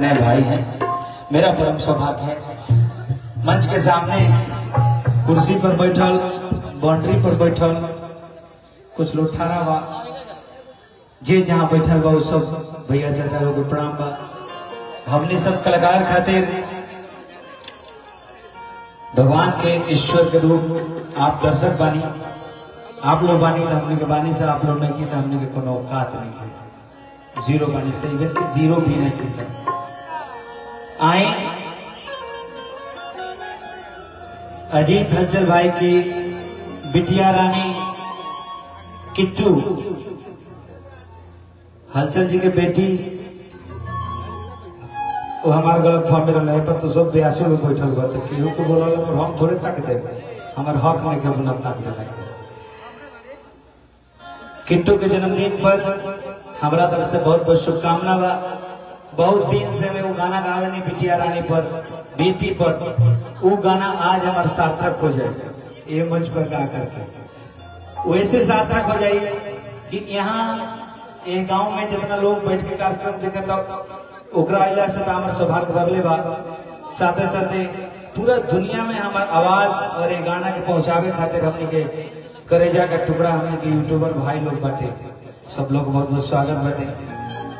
भाई हैं, मेरा परम सौभाग्य है मंच के सामने कुर्सी पर बैठल, बाउंड्री पर बैठल कुछ लोग ठाड़ा बा, जे जहाँ बैठल बा सब भैया चाचा लोग प्रणाम बा। हमने सब कलाकार खातिर भगवान के ईश्वर के रूप आप दर्शक बानी, आप लोग बानी तो हमने के बानी से, आप लोग नहीं की तो हमने के कोनो औकात नहीं है, जीरो बानी से जीरो भी नहीं की सकते। आए अजीत हलचल भाई की बिटिया रानी किट्टू हलचल जी के बेटी, वो हमारे गलत फॉर्म में रहे पर तो सब ब्यासों लोग बैठल हुआ था कि को बोला और हम थोड़े तक दे हमारे हक में के अपना ताक लगा। किट्टू के जन्मदिन पर हमारा तरफ से बहुत बहुत शुभकामना बा। बहुत दिन से मैं वो गाना गावे नहीं बिटिया रानी पर, बेटी पर, वो गाना आज हमारा सार्थक हो जाए ये मंच पर गा करके, वैसे सार्थक हो जाए कि यहाँ ये गांव में जितना लोग बैठ के कार्यक्रम देखे तो ओकरा इला से हमारे सौभाग्य बढ़ले बा। साथे साथे पूरा दुनिया में हमार आवाज और ये गाना के पहुंचावे खातिर हमने के करेजा का टुकड़ा हमने के यूट्यूबर भाई लोग बाटे, सब लोग बहुत बहुत स्वागत बाटे।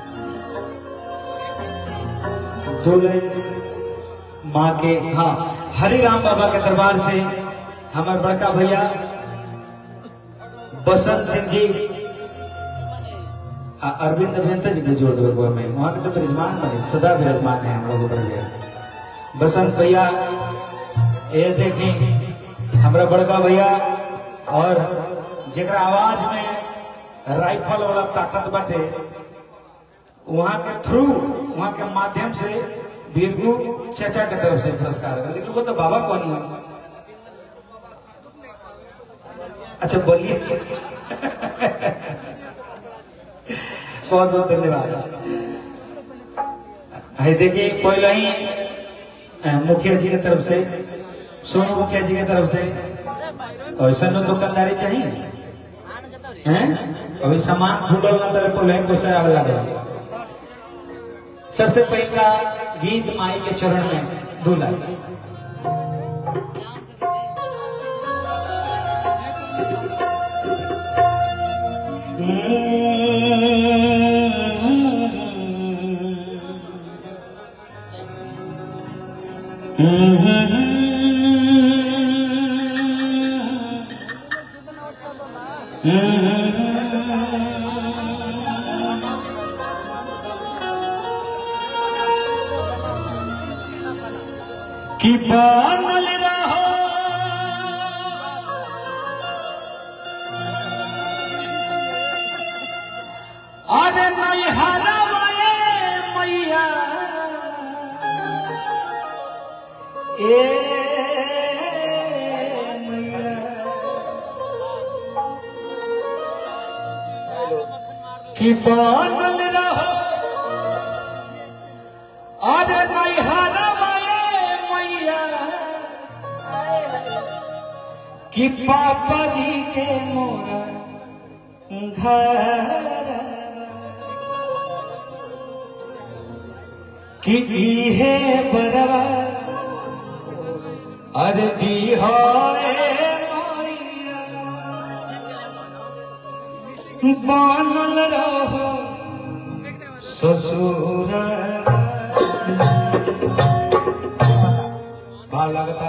दूल्हे माँ के हरि राम बाबा के दरबार से हमारे बड़का भैया बसंत सिंह जी, अरविंद अभियंता जी को जोड़ दो में, वहां के तो मेजबान बने, सदा मेजबान है हम लोग बढ़ गए। बसंत भैया ये देखें हमारा बड़का भैया, और जेकरा आवाज में राइफल वाला ताकत बाटे, वहां के थ्रू, वहां के माध्यम से बीरगू चाचा की तरफ से पुरस्कार है। लेकिन वो तो बाबा कौन है? अच्छा बोलिए। बहुत बहुत धन्यवाद। देखिए पहले ही मुखिया जी की तरफ से, सोनू मुखिया जी की तरफ से ऐसा दुकानदारी चाहिए हैं, अभी सामान फूटल ना तो पहले ही पैसा आवे लगे। सबसे पहला गीत माई के चरण में दूल्हा। कि बनल रहो अरे नैहरा मैया ए मैया, कि बनल रहो अरे नैहरा कि पापा जी के मोरा घर, कि इहे बरवा अरे दी हो बनल रहो ससुर। भाव लगता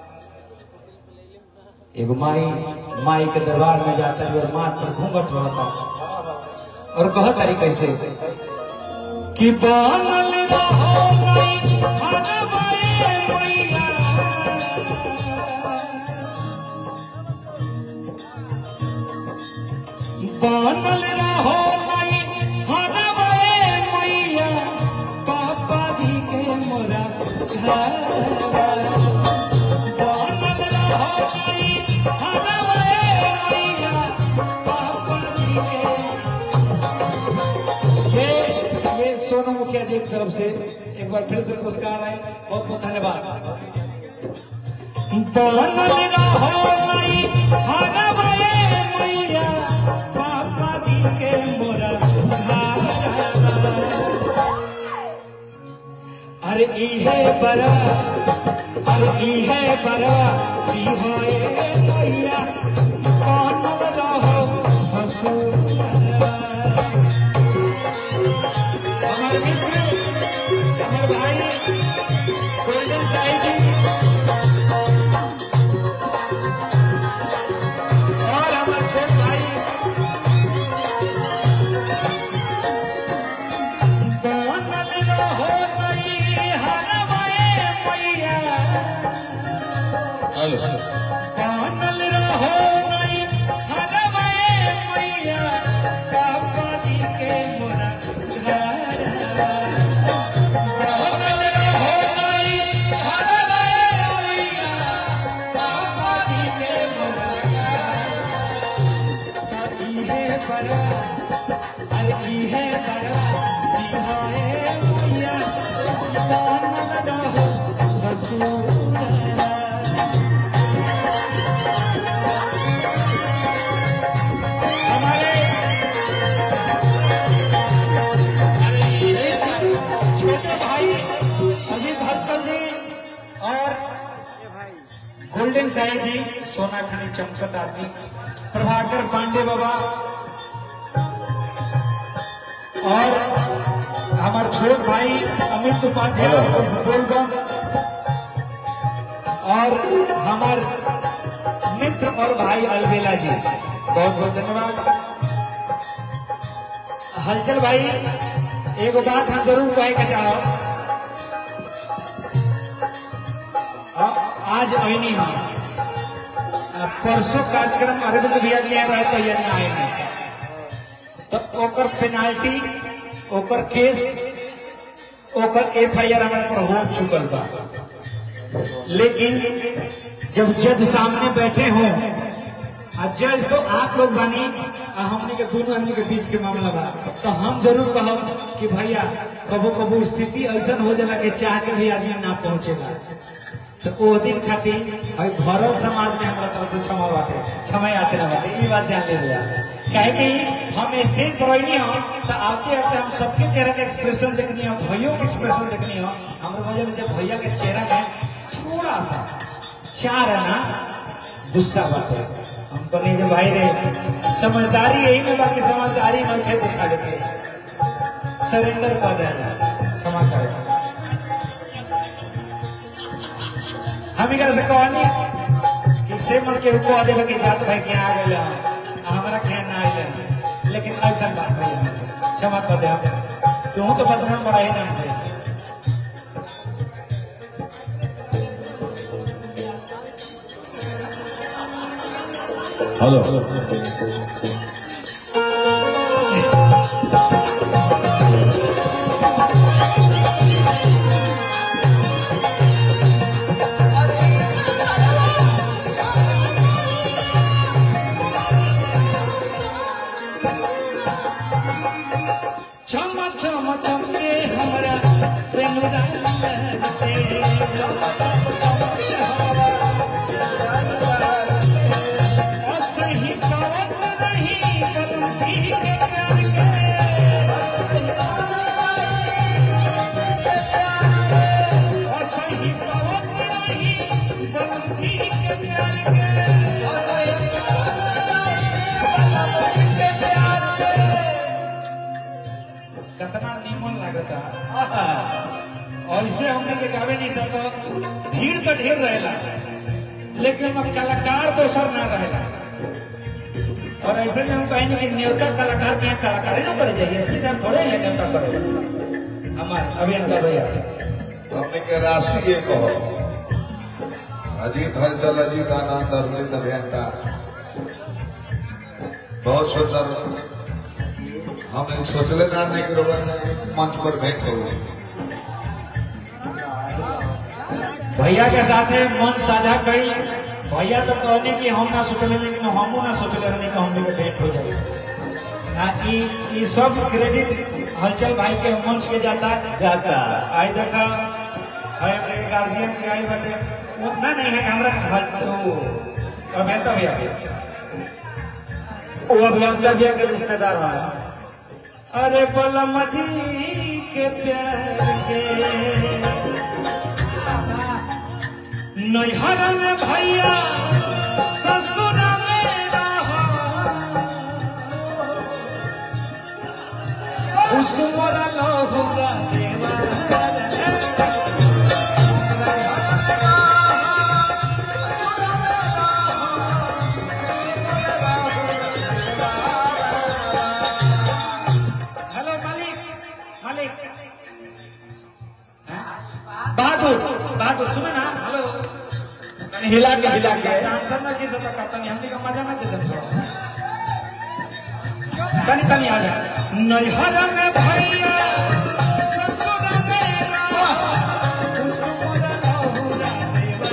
एगो माई के दरबार में जाता है और माथ पर घूंघट रहता और कह तारी कैसे कि बनल रहो बनल रहो मैया, पापा जी के मोरा सोनू मुखिया जी की तरफ से एक बार फिर से पुरस्कार है, बहुत बहुत धन्यवाद। बनल रहो मैया, पापा जी के मोरा अरे इहे बरा अरे इहे बरा बिहाए मैया कौन रहो ससुर। हमारे मित्र हमारे भाई गोल्डन साई जी और हमारे छोटे भाई कानल रहो नहीं हरवाए मैया पापा जी के मोरा कानल रहो नहीं हरवाए मैया पापा जी के मोरा इहे बड़ा अरे इहे बड़ा बिहाए मैया कानल रहो ससुर। गोल्डन साई जी सोना खानी चमकत आदमी प्रभाकर पांडे बाबा और हमारे छोट भाई अमित उपाध्याय और हमारे मित्र और भाई अलबेला जी बहुत बहुत धन्यवाद। हलचल भाई एक बात हम जरूर कहे के चाहो आज आईनी हम परसों कार्यक्रम अरविंद भैया लिया रहे तो ये आए नहीं तो ओकर पेनाल्टी ओकर केस ओकर FIR हमारे पर हो चुकल बा। लेकिन जब जज सामने बैठे हों जज तो आप लोग बनी हमने के दोनों हमने के बीच के मामला बा तो हम जरूर कहब कि भैया कबो कबो स्थिति ऐसा हो जाला कि चाह के भी आदमी ना पहुंचेगा तो वो दिन खातिर भरल समाज में हमारा तरफ से क्षमा बाटे क्षमा याचना बाटे ये बात जान ले कहे कि हम स्टेज पर रहनी हो तो आपके आते हम सबके चेहरा का एक्सप्रेशन देखनी हो भैया के एक्सप्रेशन देखनी हो हमारे वजह में जब भैया के चेहरा में थोड़ा सा चार ना गुस्सा बाटे हमको नहीं जो भाई रे समझदारी यही में बाकी समझदारी मन के दिखा देते सरेंडर कर देना क्षमा करें। हम से कहनी कि से मन के रुको दे कि जात भाई के आ गए हमारा खेल ना आए लेकिन ऐसा बात नहीं क्षमा कर दे तू तो बदनाम बड़ा ही नाम से। हेलो कितना नीमन लागता ऐसे हमने के गावे नहीं सकता भीड़ तो ढेर रहेला लेकिन अब कलाकार तो सर ना रहेला और ऐसे में हम कहेंगे कि न्योता कलाकार के कलाकार ही ना करे जाइए एसपी साहब थोड़े हैं न्योता करे हमारे अभियंता भैया हमने के राशि ये कहो अजीत हलचल अजीत आनंद अरविंद अभियंता बहुत सुंदर हम सोचले ना नहीं कि मंच पर भेंट हो भैया के साथ मंच साझा कई भैया तो कहने कि हम ना सोचले लेकिन हम ना सोचले रहने कि हम लोग भेंट हो जाए ये सब क्रेडिट हलचल भाई के मंच के जाता आई देखा है गार्जियन के आई बटे उतना नहीं है हमारा अभियंता भैया वो अभियंता भैया के रिश्तेदार है। अरे बलम जी के प्यार के नैहर में भैया ससुर में रहो उस मोरा लोहुरा देवा बहादुर सुनो ना हेलो हिला के आंसर ना किस होता करता नहीं हमने का मजा ना किस तनी तनी आ जा नैहर में भैया ससुर में रहो उस मोरा लोहुरा देवा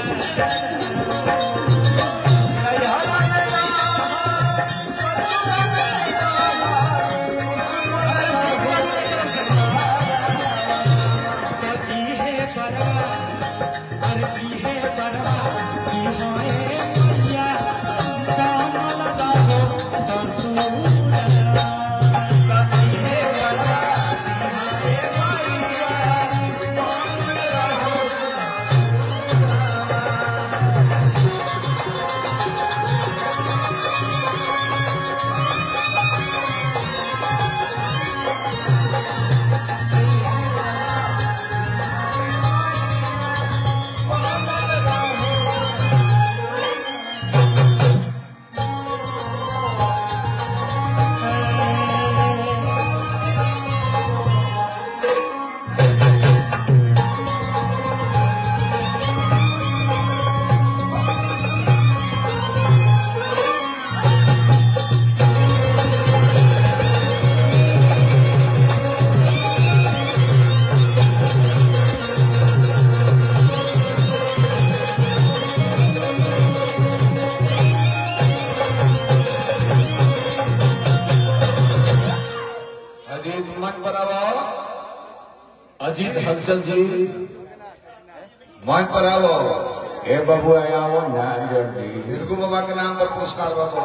अजीत हलचल जी मान पर आओ ए बाबू आओ ध्यान जल्दी हिरगू बाबा के नाम पर पुरस्कार बाबा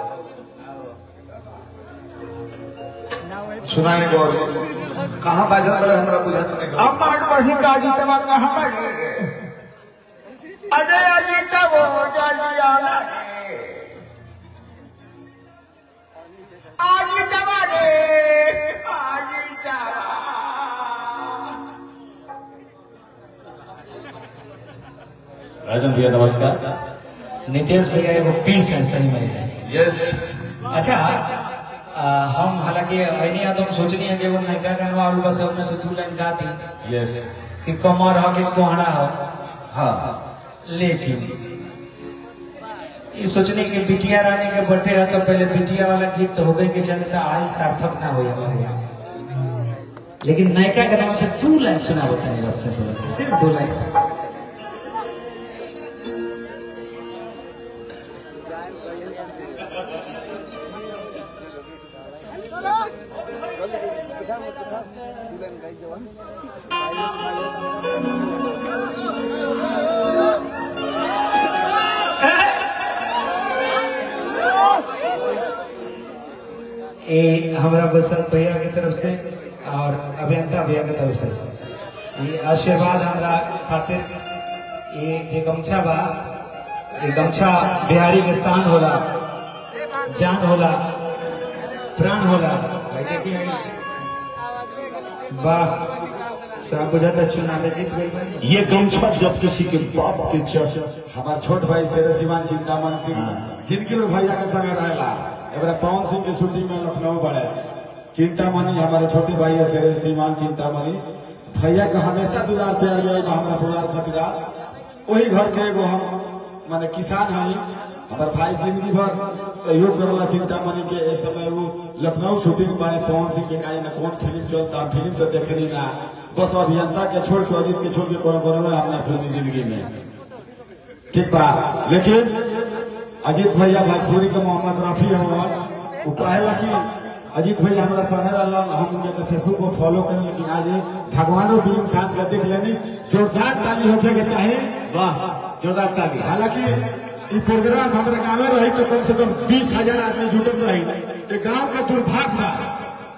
सुनाए गौर कहाँ बाजल बड़े हमरा बुझात नहीं अम्माड़ बढ़ी का जीतवा कहाँ बढ़े अरे अजीत वो जानिया आज दवा दे आज दवा राजन भैया नमस्कार। नितेश भैया एगो पीस है सही में यस अच्छा हम हालांकि ऐनी आदम सोचनी है कि वो नयका गाना और बस अपने से 2 लाइन गाती यस कि कमर हो कि कोहड़ा हो हाँ लेकिन ये सोचने की बिटिया रानी के बर्थडे है तो पहले बिटिया वाला गीत तो हो गई कि चले तो आयल सार्थक ना हो हमारे यहाँ लेकिन नयका के नाम से 2 लाइन सुना होता है बच्चा से सिर्फ 2 लाइन हमारा बसंत भैया की तरफ से और अभियंता भैया की तरफ से ये आशीर्वाद हमारा खातिर ये जो गमछा बा ये गमछा बिहारी के शान होला जान होला प्राण होला वाह सब बुझाता चुनाव में जीत गई ये गमछा जब किसी के बाप के चर्च हमारे छोट भाई शेर सीमान चिंतामन सिंह जिनके में भैया के संग रहेला एबरा पवन सिंह के शूटिंग में लखनऊ बढ़े चिंतामणि हमारे छोटे भाई है शेर सीमान चिंतामणि भैया का हमेशा दुलार प्यार मिले हमारा दुलार खतरा वही घर के एगो हम माने किसान हई हमारे भाई जिंदगी भर सहयोग करला चिंतामणि के इस समय वो लखनऊ शूटिंग में पवन सिंह के काई ना कौन फिल्म चलता फिल्म तो देखनी ना बस अभियंता के छोड़ के अजीत के छोड़ के कोनो हमने सुनी जिंदगी में ठीक बा लेकिन अजीत भैया भोजपुरी के मोहम्मद रफी हमार वो कहेला कि अजीत भैया हमारा संगे रहला हम उनके फेसबुक पर फॉलो कर लेकिन आज भगवानों भी इंसान का देख लेनी जोरदार ताली होके के चाहे वाह जोरदार ताली हालांकि ये प्रोग्राम हमारे गाँव में रही तो कम से कम 20,000 आदमी जुटल रही ये गाँव का दुर्भाग्य था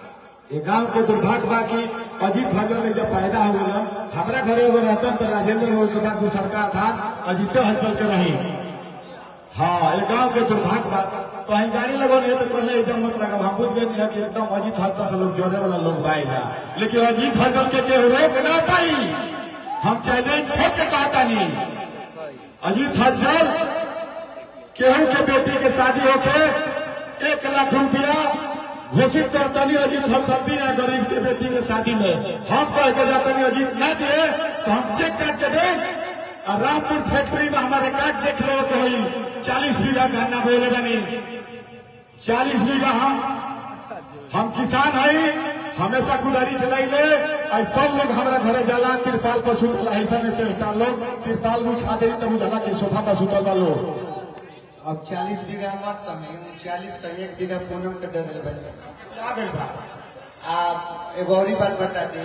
ये गांव के दुर्भाग्य बा कि अजीत हलचल में जब पैदा हो गए हमारा घरे अगर रहता तो राजेंद्र मोदी के बाद सरकार था अजीत हलचल के रही। हाँ ये गांव के दुर्भाग्य बा तो हम गाड़ी लगो नहीं तो पहले ऐसा मत लगा हम बुझ गए नहीं कि एकदम अजीत हलचल से लोग जोड़ने वाला लोग पाएगा, लेकिन अजीत हलचल के रोक ना पाई। हम चैलेंज ठोक के कहता नहीं अजीत हलचल केहू के बेटी के शादी होके 1 लाख रुपया घोषित करता नहीं अजीत हलचल दी है गरीब के बेटी के शादी में। हम कह के जाता नहीं अजीत ना दिए तो हम चेक काट के दे। और रामपुर फैक्ट्री में हमारे काट देख लो तो 40 बीघा गन्ना बोले बनी 40 बीघा। हम किसान है हमेशा कुदारी चलाई ले और सब लोग हमारा घरे जाला तिरपाल पर सुतला ऐसा में से लोग तिरपाल बिछा दे तब जाला के सोफा पर सुतल बा लोग। अब 40 बीघा मत कमी 40 का 1 बीघा पूनम के दे दिल बा। आप एगो और बात बता दी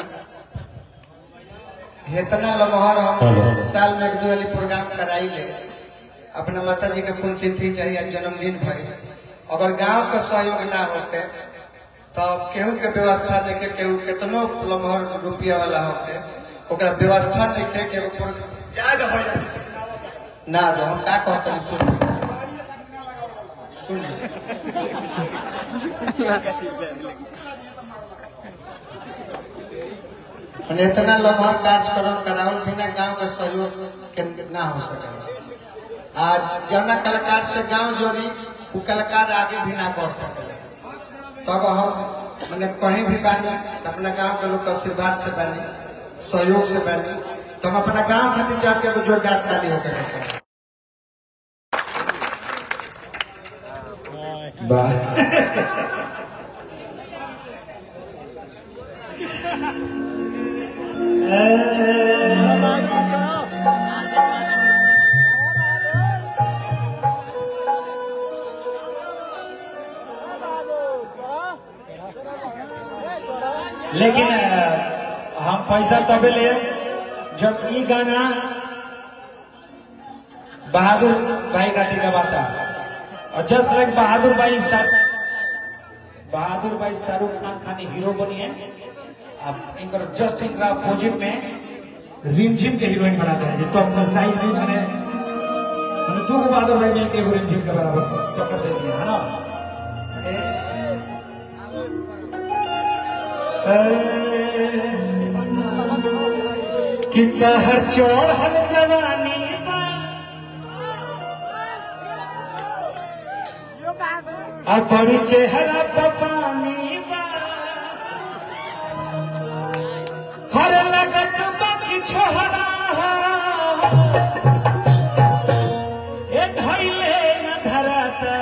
इतना लमहर हम साल में 2 वाली प्रोग्राम कराई ले अपना माता जी के पुण्यतिथि चाहिए जन्मदिन भाई अगर गांव का सहयोग ना होते तो केहू के व्यवस्था देखे केहू कितनो लमहर रुपया वाला होते ओकरा व्यवस्था देखे के ना दो हम का कहते सुन इतना लम्हर कार्यक्रम करावल बिना गांव का सहयोग के ना हो सके। आज जना कलाकार से गांव जोड़ी वो कलाकार आगे भी ना बढ़ सके। तब हम मैंने कहीं भी बानी अपना गांव के लोग आशीर्वाद से बानी सहयोग से बानी तो हम अपना गांव खातिर जाके जोरदार ताली होकर लेकिन हम पैसा तबे ले जब ये गाना बहादुर भाई का गाता और जस्ट लाइक बहादुर भाई शाहरुख खान खानी हीरो बनी है। अब एक जस्ट इनका अपोजिट में रिमझिम के हीरोइन बनाते हैं तो अपना साइज नहीं बने मैंने 2 बहादुर भाई मिलकर रिमझिम के बराबर टक्कर दे दिया है ना। कि तहर चोर हर जवानी अब बड़ी चेहरा पानी हर लगत बाकी छोहरा ए धैले न धराता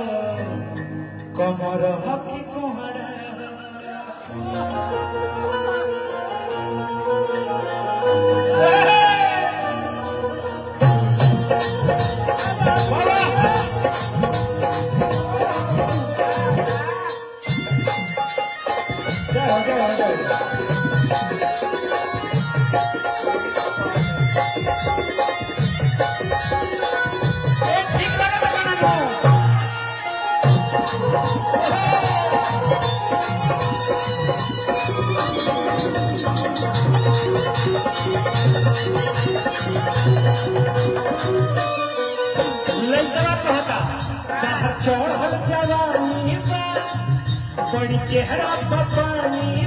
कमर हकी कोहरा चोर हर जवानी बड़ी चेहरा पानी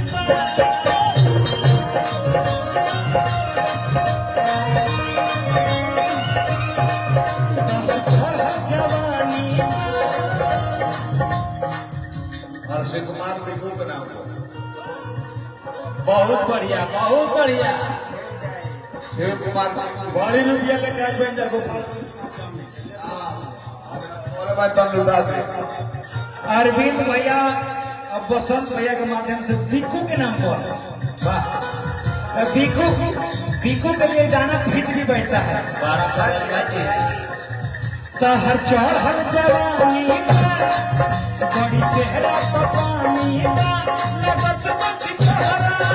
हर्षित कुमार बिगू के नाम को बहुत बढ़िया शिव कुमार बड़ी रुपया लेके आज बेंजर को अरविंद भैया अब बसंत भैया के माध्यम से भिक्खू के नाम पर भिक्खू के लिए गाना फिट भी बैठता है। तो हर चौर हर जवानी बड़ी चेहरा पानी लगत बाकी छोहरा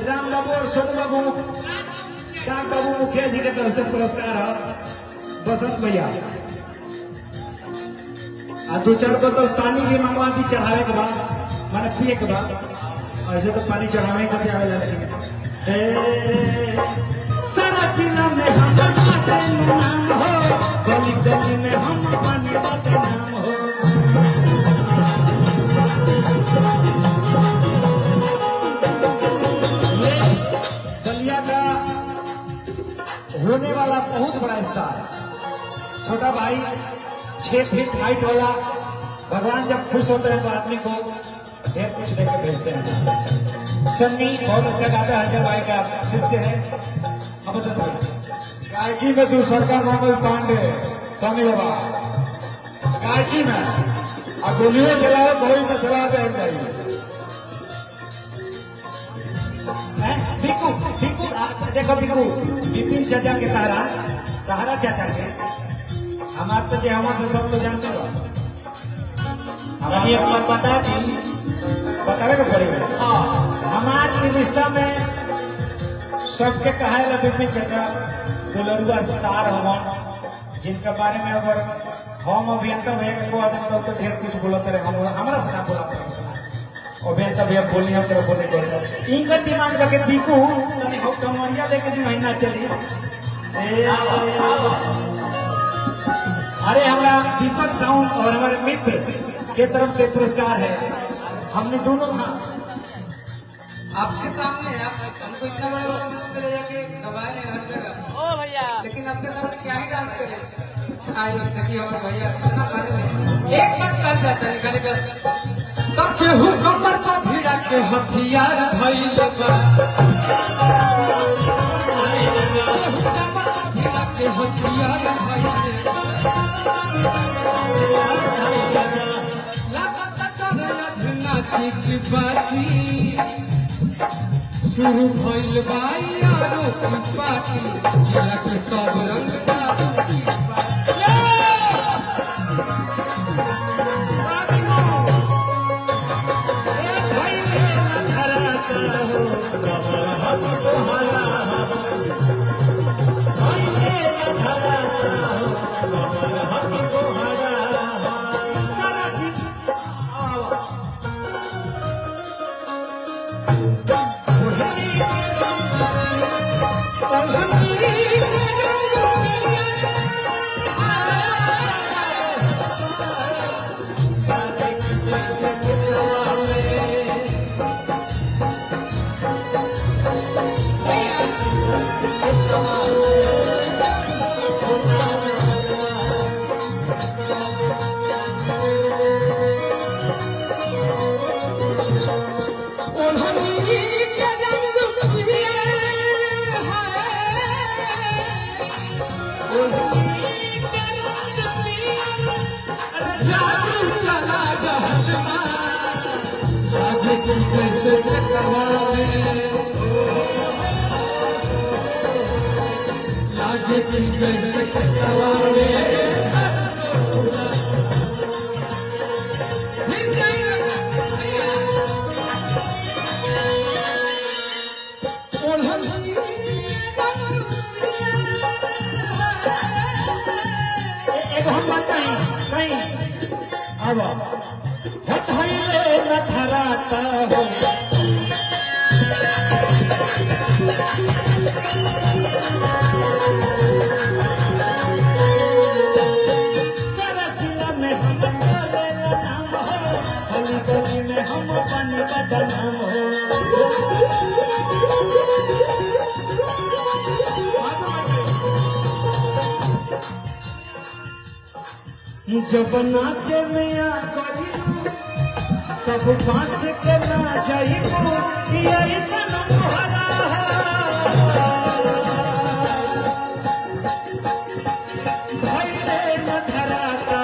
राम बाबू और सोनू बाबू श्याम बाबू मुखिया जी के तरफ से पुरस्कार है बसंत भैया। दो चार को तो पानी भी मंगवा दी चढ़ावे के बाद मैंने पिए के बाद ऐसे तो पानी चढ़ावे का क्या जाते सारा जिला में हम नाम हो गली गली में हम पानी बाटे नाम हो। बलिया का होने वाला बहुत बड़ा स्टार छोटा भाई 6 फीट हाइट वाला भगवान जब खुश होते हैं तो आदमी को ढेर कुछ देकर भेजते हैं। सन्नी बहुत अच्छा गाता है भाई का शिष्य है। अब गायकी में तू सरकार मंगल पांडे स्वामी बाबा गायकी में अब गोलियों चलाओ गोली में चला दे बिकू बिकू देखो बिकू विपिन चाचा के सहारा चाचा के हमारे तो हमारे सब तो जानते हो हमारी एक बात बता दी बतावे को पड़ेगा। हमारे रिश्ता में सबके कहा है विपिन चाचा दुलरुआ स्टार हवन जिनके बारे में अगर हम अभियंता भैया को आदमी तो ढेर कुछ बोलते रहे हम हमारा से ना बोला अभियंता भैया बोली हम तरफ बोले इनका डिमांड करके बिकू कमरिया लेके जो महीना चली अरे हमारा दीपक साउंड और हमारे मित्र के तरफ से पुरस्कार है। हमने दोनों आपके सामने हमको इतना बड़ा पे ले जाके दबाए हर जगह ओ भैया लेकिन आपके सामने क्या ही डांस करे आई सखी और भैया इतना भारी एक बात कर जाता है खाली बस तब केहू कमर पर भिड़ा के हथियार भइल बा भिड़ा के हथियार भइल की बाती शुरू भइल बाई यारों की पार्टी जिला के सब रंग जब नाचे मिया सब पाँच के ना जाइबो ऐसा तुम्हारा धैले न धराता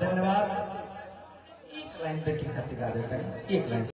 धन्यवाद। एक लाइन पे टिका टिका देता है, एक लाइन।